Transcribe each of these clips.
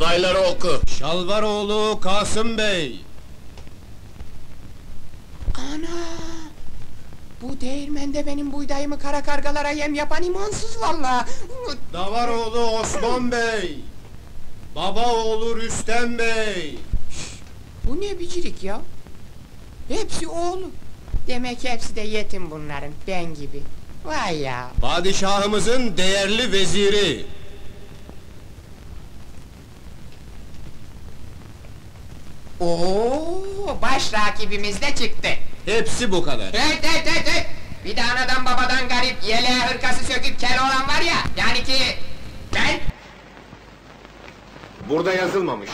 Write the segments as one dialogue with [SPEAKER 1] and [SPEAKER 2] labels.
[SPEAKER 1] Adayları oku.
[SPEAKER 2] Şalvaroğlu Kasım Bey.
[SPEAKER 3] Ana! Bu değirmende benim buğdayımı kara kargalara yem yapan imansız vallahi.
[SPEAKER 2] Davaroğlu Osman Bey. Babaoğlu Rüstem Bey.
[SPEAKER 3] Bu ne bicirik ya? Hepsi oğlu. Demek hepsi de yetim bunların, ben gibi. Vay ya!
[SPEAKER 2] Padişahımızın değerli veziri.
[SPEAKER 3] Oo, baş rakibimiz de çıktı.
[SPEAKER 2] Hepsi bu kadar.
[SPEAKER 3] Hey! Bir de anadan babadan garip, yeleğe hırkası söküp kel olan var ya, yani ki... Ben...
[SPEAKER 1] Burada yazılmamış.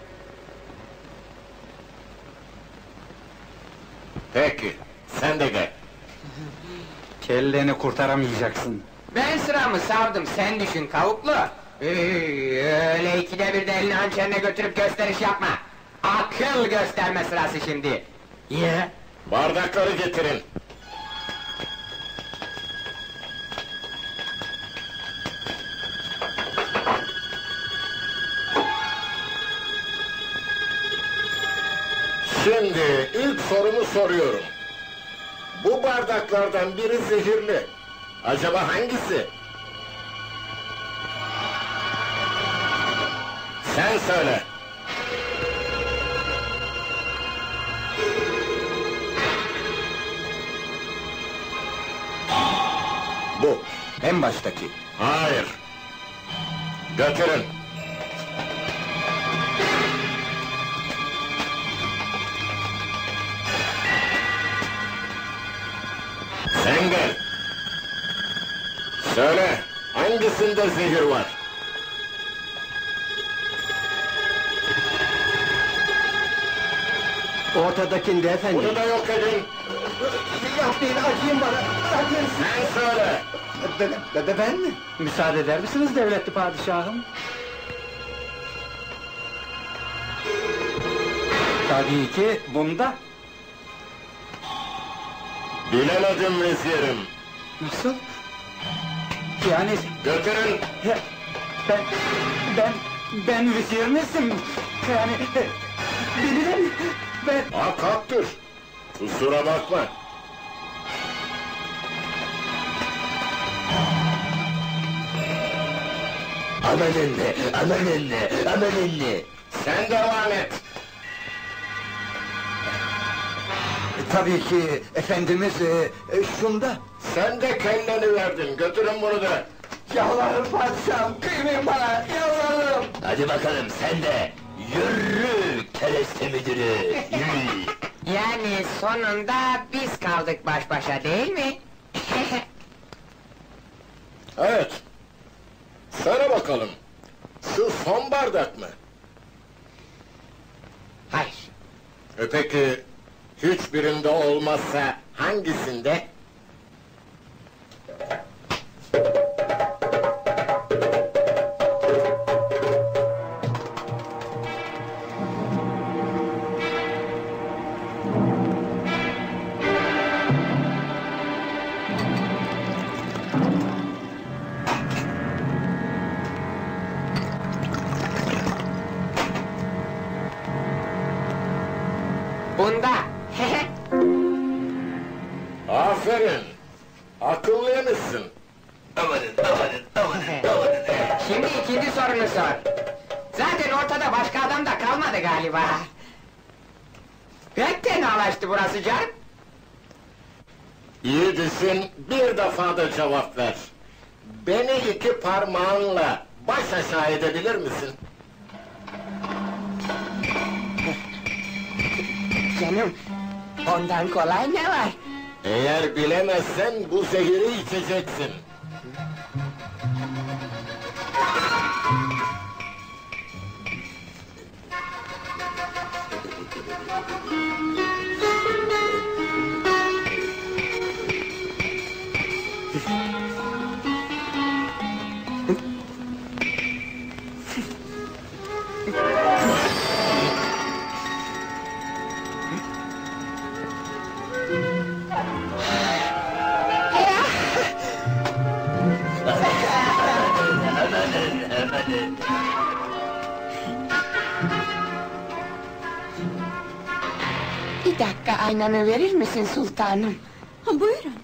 [SPEAKER 1] Peki, sen de gel.
[SPEAKER 4] Kelleni kurtaramayacaksın.
[SPEAKER 3] Ben sıramı savdım, sen düşün kavuklu. Öyle ikide bir de elini hançerine götürüp gösteriş yapma. Akıl gösterme sırası şimdi. Ya?
[SPEAKER 1] Bardakları getirin. Şimdi ilk sorumu soruyorum. Bu bardaklardan biri zehirli. Acaba hangisi? Sen söyle. Bu.
[SPEAKER 4] En baştaki.
[SPEAKER 1] Hayır. Götürün. Sen gel. Söyle, hangisinde zehir var?
[SPEAKER 4] Ortadakinde efendim.
[SPEAKER 1] Bunu da yok edin.
[SPEAKER 4] Yapmayın, acıyın bana. Acıyın.
[SPEAKER 1] Sen söyle.
[SPEAKER 4] Ben mi? Müsaade eder misiniz devletli padişahım? Tabii ki bunda.
[SPEAKER 1] Bilemedim vezirim.
[SPEAKER 4] Nasıl? Yani
[SPEAKER 1] Götürün.
[SPEAKER 4] ya, ben vezir misin? Yani bilirim.
[SPEAKER 1] Hakaktır. Kusura bakma. Aman anne. Sen devam et.
[SPEAKER 4] Tabii ki efendimiz şunda.
[SPEAKER 1] Sen de kelleni verdin, götürün bunu da.
[SPEAKER 4] Yalvarırım padişahım, kıymayın bana, yalvarırım!
[SPEAKER 5] Hadi bakalım sen de! Yürü kereste müdürü! Yürü!
[SPEAKER 3] Yani sonunda biz kaldık baş başa değil mi?
[SPEAKER 1] Evet. Söyle bakalım. Şu son bardak mı?
[SPEAKER 3] Hayır.
[SPEAKER 1] Peki, hiçbirinde olmazsa hangisinde?
[SPEAKER 3] Bunda.
[SPEAKER 1] Aferin! Akıllıymışsın.
[SPEAKER 5] Amanın!
[SPEAKER 3] Şimdi ikinci sorunu sor. Zaten ortada başka adam da kalmadı galiba. Pek tenalaştı burası canım.
[SPEAKER 1] İyi düşün, bir defa da cevap ver. Beni iki parmağınla baş aşağı edebilir misin?
[SPEAKER 3] Canım, ondan kolay ne var?
[SPEAKER 1] Eğer bilemezsen bu zehiri içeceksin.
[SPEAKER 3] dakika aynanı verir misin sultanım?
[SPEAKER 6] Buyurun.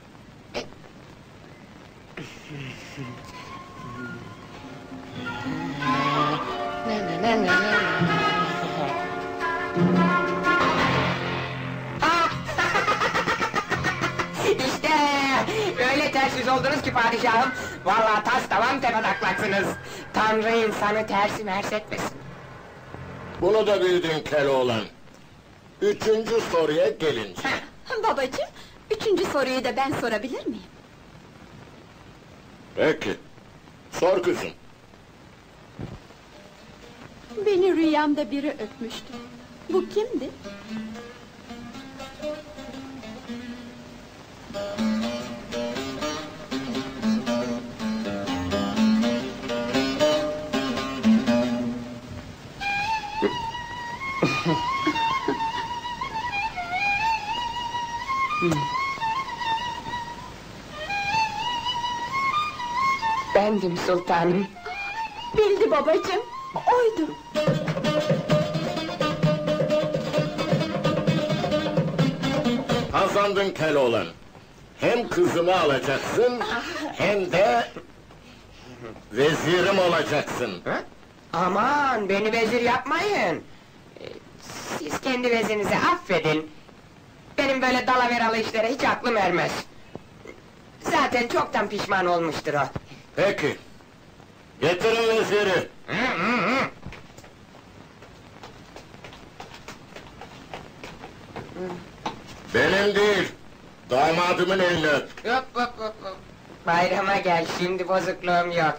[SPEAKER 3] İşte öyle ters yüz oldunuz ki padişahım. Vallahi tas tavan tepetaklaksınız. Tanrı insanı tersi mers etmesin.
[SPEAKER 1] Bunu da bildin Keloğlan. Üçüncü soruya gelince.
[SPEAKER 6] Babacığım, üçüncü soruyu da ben sorabilir miyim?
[SPEAKER 1] Peki. Sor kızım.
[SPEAKER 6] Beni rüyamda biri öpmüştü. Bu kimdi?
[SPEAKER 3] Bendim sultanım.
[SPEAKER 6] Bildi babacığım, oydu.
[SPEAKER 1] Kazandın Keloğlan. Hem kızımı alacaksın, hem de... vezirim olacaksın.
[SPEAKER 3] Ha? Aman beni vezir yapmayın. Siz kendi vezirinizi affedin. Benim böyle dalaveralı işlere hiç aklım ermez. Zaten çoktan pişman olmuştur o.
[SPEAKER 1] Peki. Getirin veziri. Benim değil, damadımın elini öp.
[SPEAKER 3] Hop hop hop hop. Bayrama gel, şimdi bozukluğum yok.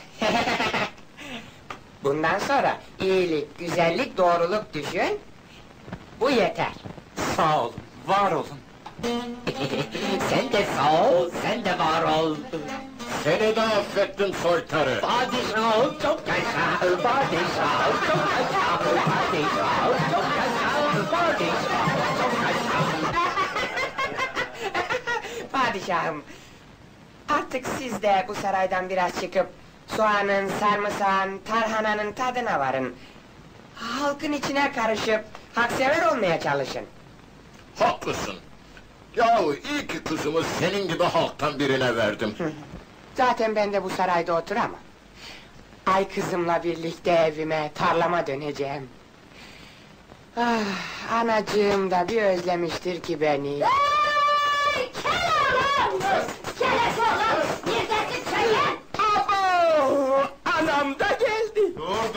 [SPEAKER 3] Bundan sonra iyilik, güzellik, doğruluk düşün. Bu yeter.
[SPEAKER 4] Sağ olun, var olun.
[SPEAKER 3] Sen de sağ ol, sen de var ol.
[SPEAKER 1] Seni de affettim soytarı.
[SPEAKER 3] Padişahım çok yaşa, padişahım çok yaşa, padişahım çok yaşa, padişahım çok yaşa. Padişahım, artık siz de bu saraydan biraz çıkıp soğanın, sarımsağın, tarhananın tadına varın. Halkın içine karışıp haksever olmaya çalışın.
[SPEAKER 1] Haklısın. Yahu iyi ki kızımı senin gibi halktan birine verdim.
[SPEAKER 3] Zaten ben de bu sarayda oturamam. Ay kızımla birlikte evime, tarlama döneceğim. Ah, anacığım da bir özlemiştir ki beni.
[SPEAKER 6] Hey! Keloğlan! Kelesi oğlan! Neredesin sen ya?
[SPEAKER 3] Abo! Anam da geldi!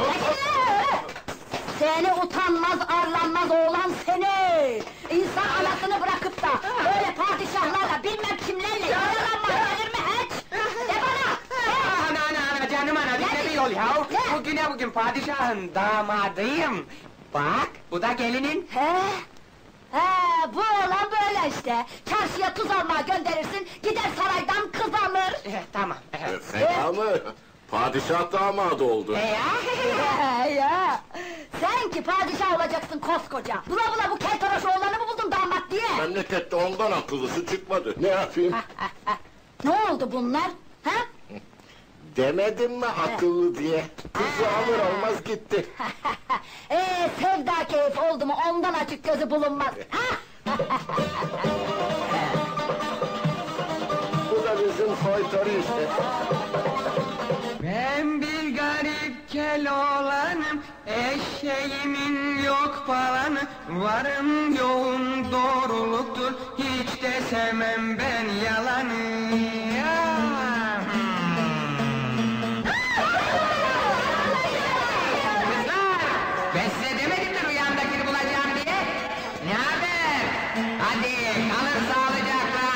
[SPEAKER 6] Seni utanmaz, arlanmaz oğlan seni! İnsan anasını bırakıp da böyle padişahlarla bilmem kimlerle yaralanmaz gelir mi hiç? De bana!
[SPEAKER 3] Ana, canım ana, bize bir yol ya!
[SPEAKER 6] Ne?
[SPEAKER 3] Bugün padişahın damadıyım! Bak, bu da gelinin!
[SPEAKER 6] He? Bu oğlan böyle işte! Çarşıya tuz almaya gönderirsin, gider saraydan kız alır!
[SPEAKER 3] Tamam.
[SPEAKER 1] Fena mı? Padişah damadı oldu.
[SPEAKER 6] Ya! Sen ki padişah olacaksın koskoca! Bula bula bu keltoraş oğlanı mı buldun damat diye?
[SPEAKER 1] Memlekette ondan akıllısı çıkmadı. Ne yapayım?
[SPEAKER 6] Ne oldu bunlar? Ha?
[SPEAKER 1] Demedim mi akıllı diye? Kızı alır almaz gitti.
[SPEAKER 6] Sevda keyif oldu mu ondan açık gözü bulunmaz!
[SPEAKER 1] Bu da bizim soytarı işte.
[SPEAKER 3] Ben bir garip Keloğlanım, eşeğimin yok falanı, varım yoğun doğruluktur, hiç de sevmem ben yalanı. Kızlar, ben size demedim mi rüyamdakini bulacağım diye? Ne haber? Hadi kalın sağlıcakla.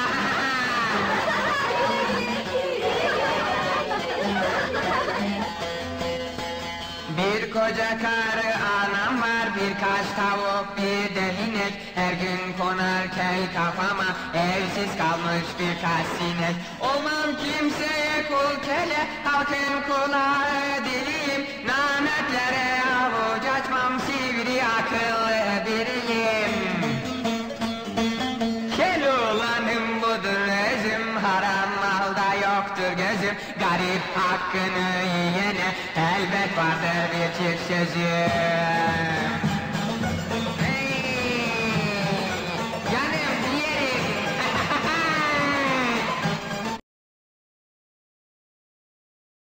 [SPEAKER 3] Bir koca karı anam var, birkaç tavuk, bir de inek. Her gün konar kel kafama, evsiz kalmış birkaç sinek. Olmam kimseye kul kele, halkın kulağı diliyim. Nametlere avuç açmam, sivri akıllı biriyim. Keloğlanım budur özüm, haram malda yoktur gözüm. Garip hakkını yiyene elbet vardır bir çift sözüm.